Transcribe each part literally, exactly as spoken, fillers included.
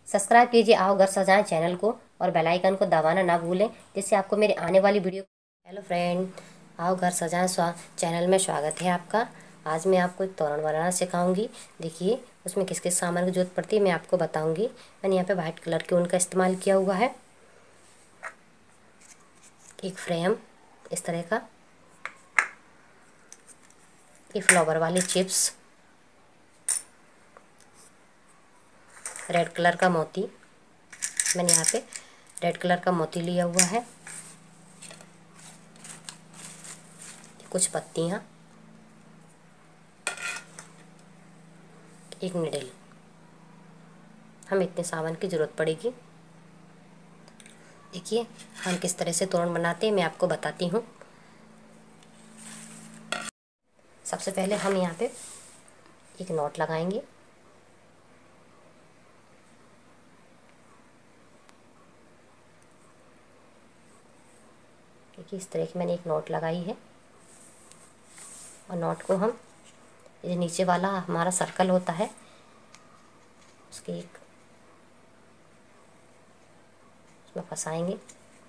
Subscribe कीजिए आओ घर सजाएं चैनल को और बेल आइकन को दबाना ना भूलें, जिससे आपको मेरी आने वाली वीडियो। हेलो फ्रेंड, आओ घर सजाएं स्वा चैनल में स्वागत है आपका। आज मैं आपको एक तोरण बनाना सिखाऊंगी। देखिए उसमें किस किस सामान की जरूरत पड़ती है मैं आपको बताऊंगी। मैंने यहाँ पे वाइट कलर के ऊन का इस्तेमाल किया हुआ है। एक फ्रेम इस तरह का, ये फ्लावर वाली चिप्स, रेड कलर का मोती, मैंने यहाँ पे रेड कलर का मोती लिया हुआ है, कुछ पत्तियाँ, एक निडल। हम इतने सामान की ज़रूरत पड़ेगी। देखिए हम किस तरह से तोरण बनाते हैं मैं आपको बताती हूँ। सबसे पहले हम यहाँ पे एक नॉट लगाएंगे। देखिए इस तरह की मैंने एक नॉट लगाई है और नॉट को हम ये नीचे वाला हमारा सर्कल होता है उसके एक उसमें फंसाएंगे।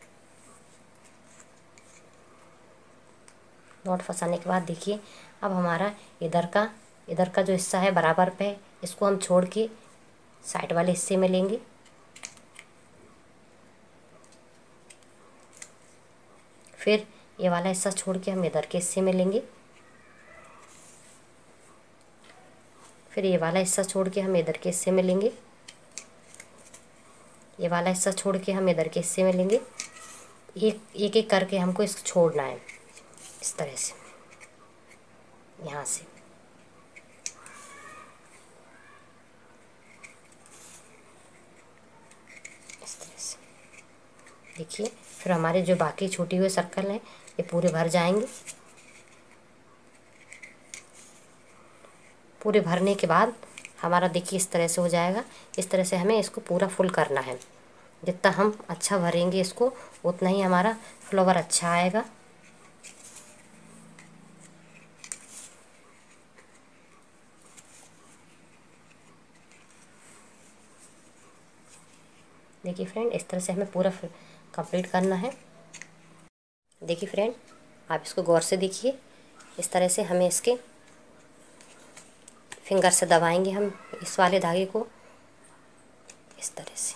नॉट फंसाने के बाद देखिए अब हमारा इधर का इधर का जो हिस्सा है बराबर पे, इसको हम छोड़ के साइड वाले हिस्से में लेंगे। फिर ये वाला हिस्सा छोड़ के हम इधर के हिस्से में लेंगे। फिर ये वाला हिस्सा छोड़ के हम इधर के हिस्से में लेंगे। ये वाला हिस्सा छोड़ के हम इधर के हिस्से में लेंगे। एक एक एक करके हमको इसको छोड़ना है इस तरह से, यहाँ से। इस तरह से देखिए फिर हमारे जो बाकी छूटे हुए सर्कल हैं ये पूरे भर जाएंगे। पूरे भरने के बाद हमारा देखिए इस तरह से हो जाएगा। इस तरह से हमें इसको पूरा फुल करना है। जितना हम अच्छा भरेंगे इसको उतना ही हमारा फ्लावर अच्छा आएगा। देखिए फ्रेंड इस तरह से हमें पूरा कंप्लीट करना है। देखिए फ्रेंड आप इसको गौर से देखिए। इस तरह से हमें इसके फिंगर से दबाएंगे हम इस वाले धागे को इस तरह से।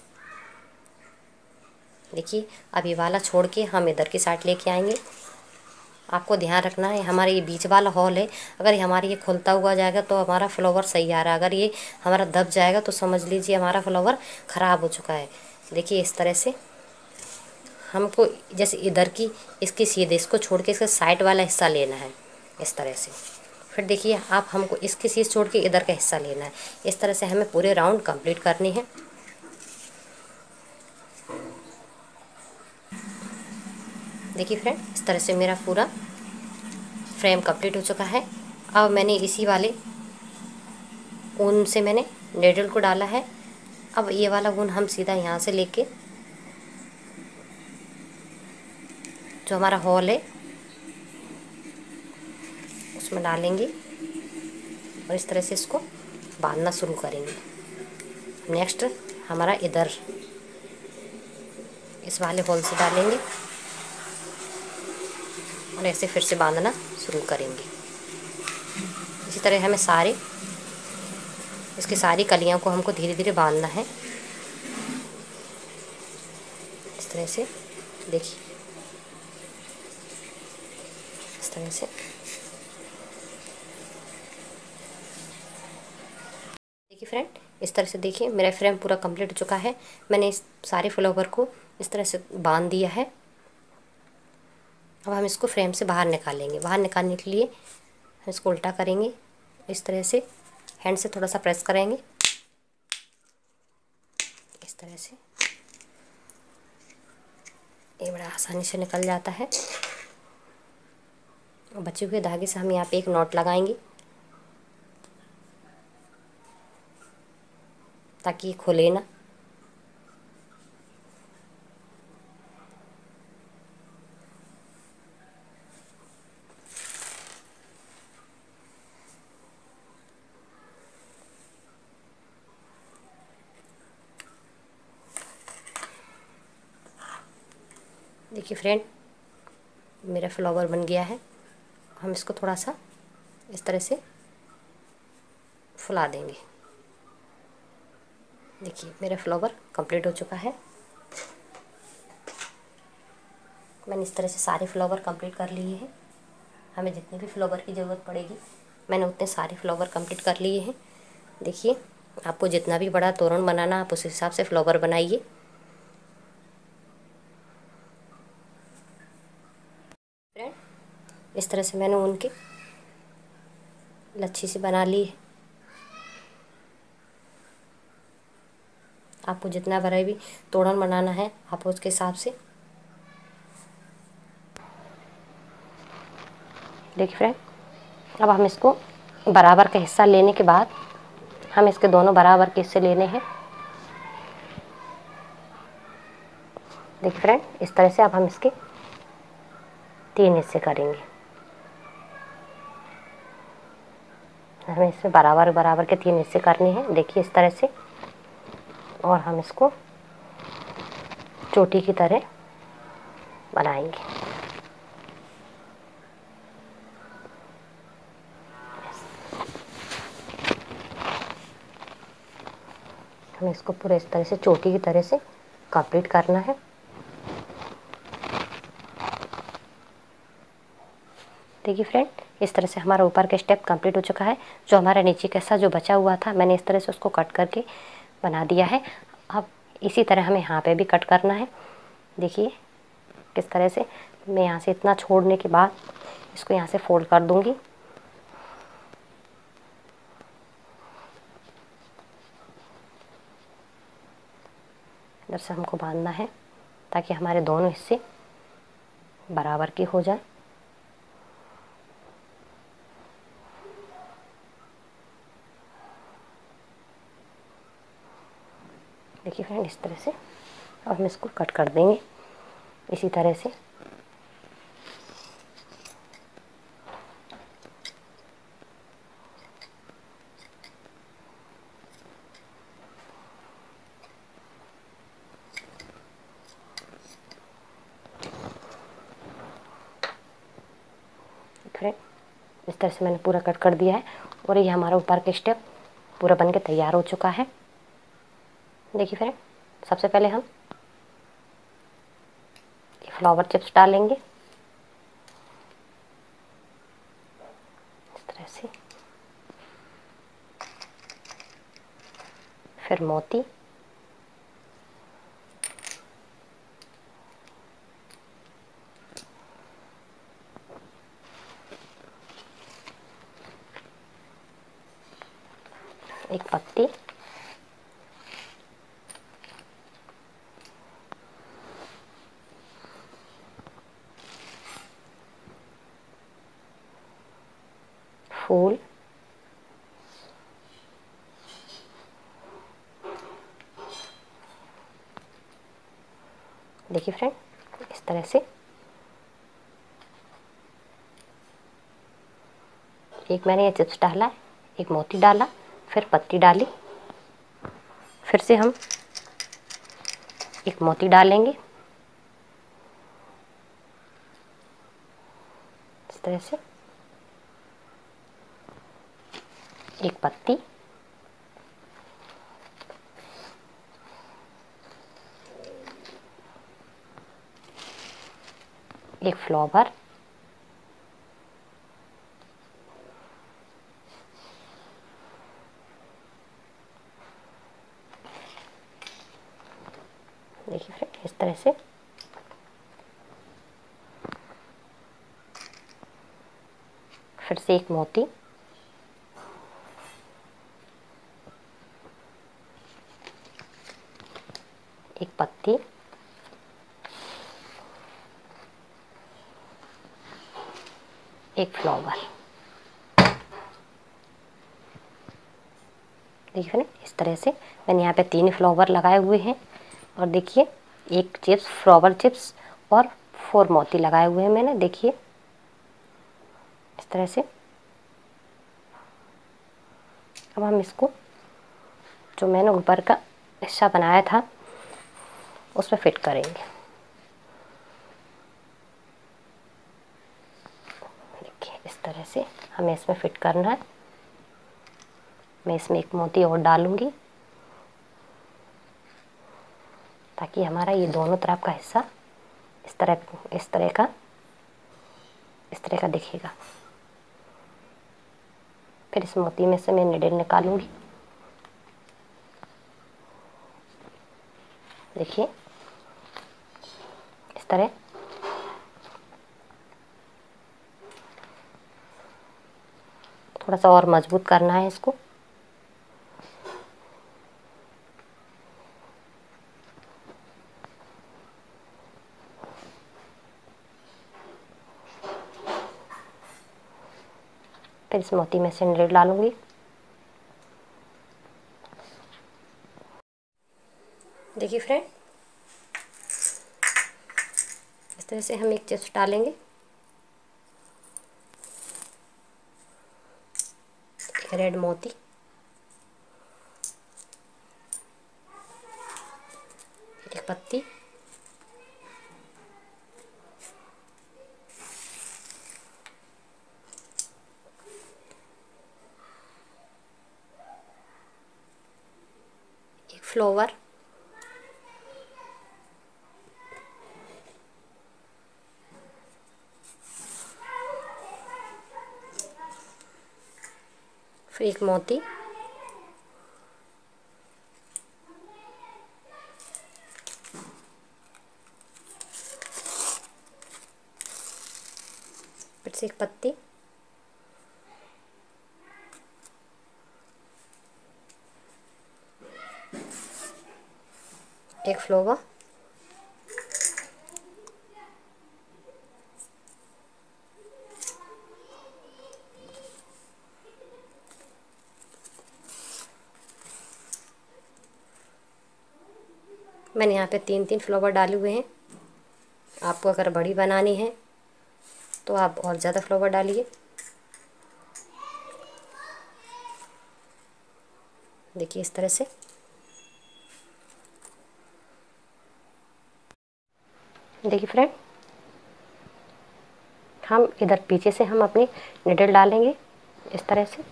देखिए अब ये वाला छोड़ के हम इधर की साइड लेके आएंगे। आपको ध्यान रखना है हमारा ये बीच वाला हॉल है, अगर ये हमारा ये खुलता हुआ जाएगा तो हमारा फ्लावर सही आ रहा है। अगर ये हमारा दब जाएगा तो समझ लीजिए हमारा फ्लावर ख़राब हो चुका है। देखिए इस तरह से हमको जैसे इधर की इसकी सीधे इसको छोड़ के इसका साइड वाला हिस्सा लेना है इस तरह से। फिर देखिए आप हमको इसकी सीध छोड़ के इधर का हिस्सा लेना है। इस तरह से हमें पूरे राउंड कंप्लीट करनी है। देखिए फ्रेंड इस तरह से मेरा पूरा फ्रेम कंप्लीट हो चुका है। अब मैंने इसी वाले ऊन से मैंने नेडल को डाला है। अब ये वाला ऊन हम सीधा यहाँ से लेके जो हमारा हॉल है उसमें डालेंगे और इस तरह से इसको बांधना शुरू करेंगे। नेक्स्ट हमारा इधर इस वाले हॉल से डालेंगे और ऐसे फिर से बांधना शुरू करेंगे। इसी तरह हमें सारे इसकी सारी कलियों को हमको धीरे धीरे बांधना है इस तरह से। देखिए इस तरह से। देखिए फ्रेंड इस तरह से देखिए मेरा फ्रेम पूरा कंप्लीट हो चुका है। मैंने इस सारे फ्लावर को इस तरह से बांध दिया है। अब हम इसको फ्रेम से बाहर निकालेंगे। बाहर निकालने के लिए हम इसको उल्टा करेंगे, इस तरह से हैंड से थोड़ा सा प्रेस करेंगे इस तरह से। ये बड़ा आसानी से निकल जाता है। बचे हुए धागे से हम यहाँ पे एक नॉट लगाएंगे ताकि ये खुले ना। देखिए फ्रेंड, मेरा फ्लावर बन गया है। हम इसको थोड़ा सा इस तरह से फुला देंगे। देखिए मेरा फ्लावर कंप्लीट हो चुका है। मैंने इस तरह से सारे फ्लावर कंप्लीट कर लिए हैं। हमें जितने भी फ्लावर की ज़रूरत पड़ेगी मैंने उतने सारे फ्लावर कंप्लीट कर लिए हैं। देखिए, आपको जितना भी बड़ा तोरण बनाना आप उस हिसाब से फ्लावर बनाइए। फ्रेंड, इस तरह से मैंने उनके लच्छी से बना ली है। आपको जितना बड़ा भी तोरण बनाना है आप उसके हिसाब से। देखिए फ्रेंड, अब हम इसको बराबर का हिस्सा लेने के बाद हम इसके दोनों बराबर के हिस्से लेने हैं। देखिए फ्रेंड, इस तरह से अब हम इसके तीन हिस्से करेंगे। हमें इसमें बराबर बराबर के तीन हिस्से करने हैं। देखिए इस तरह से, और हम इसको चोटी की तरह बनाएंगे। हमें इसको पूरे इस तरह से चोटी की तरह से कंप्लीट करना है। देखिए फ्रेंड, इस तरह से हमारा ऊपर का स्टेप कंप्लीट हो चुका है। जो हमारा नीचे का हिस्सा जो बचा हुआ था मैंने इस तरह से उसको कट करके बना दिया है। अब इसी तरह हमें यहाँ पे भी कट करना है। देखिए किस तरह से मैं यहाँ से इतना छोड़ने के बाद इसको यहाँ से फोल्ड कर दूँगी। इधर से हमको बांधना है ताकि हमारे दोनों हिस्से बराबर के हो जाए। देखिए फ्रेंड, इस तरह से अब हम इसको कट कर देंगे इसी तरह से। फ्रेंड, इस तरह से मैंने पूरा कट कर दिया है और ये हमारा ऊपर का स्टेप पूरा बन के तैयार हो चुका है। देखिए फ्रेंड, सबसे पहले हम फ्लावर चिप्स डालेंगे इस तरह से, फिर मोती, एक पत्ती, फूल, देखिए फ्रेंड इस तरह से एक मैंने ये चिप्स डाला, एक मोती डाला, फिर पत्ती डाली, फिर से हम एक मोती डालेंगे इस तरह से, एक पत्ती, एक फ्लावर, देखिए फ्रेंड इस तरह से, फिर से एक मोती, एक पत्ती, एक फ्लावर। देखिए ना इस तरह से मैंने यहाँ पे तीन फ्लावर लगाए हुए हैं और देखिए एक चिप्स फ्लावर चिप्स और फोर मोती लगाए हुए हैं मैंने। देखिए इस तरह से अब हम इसको जो मैंने ऊपर का हिस्सा बनाया था उसमें फिट करेंगे। तरह से हमें इसमें फिट करना है। मैं इसमें एक मोती और डालूंगी ताकि हमारा ये दोनों तरफ का हिस्सा इस तरह इस तरह का इस तरह का दिखेगा। फिर इस मोती में से मैं निडल निकालूंगी। देखिए इस तरह। थोड़ा सा और मजबूत करना है इसको। फिर इस मोती में से निडल डालूंगी। देखिए फ्रेंड, इस तरह से हम एक चिप्स डालेंगे, एक रेड मोती, फिर एक पत्ती, एक फ्लावर, फिर एक मोती, फिर से एक पत्ती, एक फ्लावर, मैंने यहाँ पे तीन तीन फ्लावर डाले हुए हैं। आपको अगर बड़ी बनानी है तो आप और ज़्यादा फ्लावर डालिए। देखिए इस तरह से। देखिए फ्रेंड, हम इधर पीछे से हम अपनी निडल डालेंगे इस तरह से,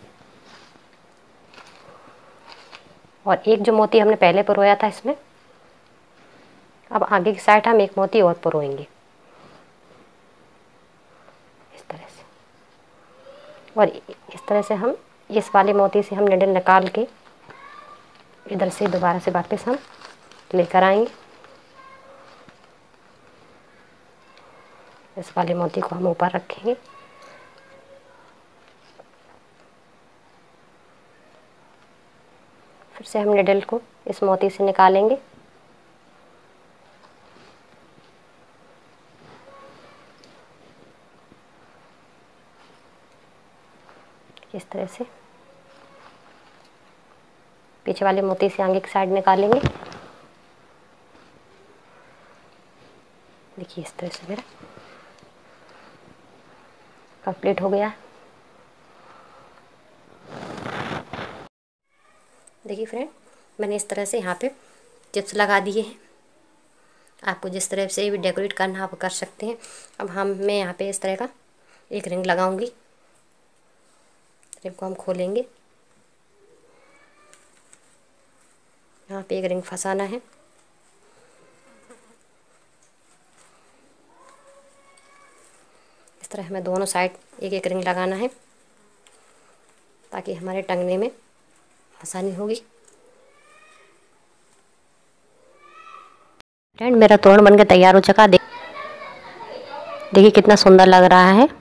और एक जो मोती हमने पहले परोया था इसमें, अब आगे की साइड हम एक मोती और परोएंगे इस तरह से। और इस तरह से हम इस वाले मोती से हम निडल निकाल के इधर से दोबारा से वापस हम लेकर आएंगे। इस वाले मोती को हम ऊपर रखेंगे। फिर से हम निडल को इस मोती से निकालेंगे। इस तरह से पीछे वाले मोती से आगे की साइड निकालेंगे। देखिए इस तरह से मेरा कंप्लीट हो गया। देखिए फ्रेंड, मैंने इस तरह से यहाँ पे चिप्स लगा दिए हैं। आपको जिस तरह से भी डेकोरेट करना आप कर सकते हैं। अब हम मैं यहाँ पे इस तरह का एक रिंग लगाऊंगी। रिंग को हम खोलेंगे। यहाँ पे एक रिंग फंसाना है। इस तरह हमें दोनों साइड एक एक रिंग लगाना है ताकि हमारे टंगने में आसानी होगी। फ्रेंड, मेरा तोरण बनके तैयार हो चुका। देखिए कितना सुंदर लग रहा है।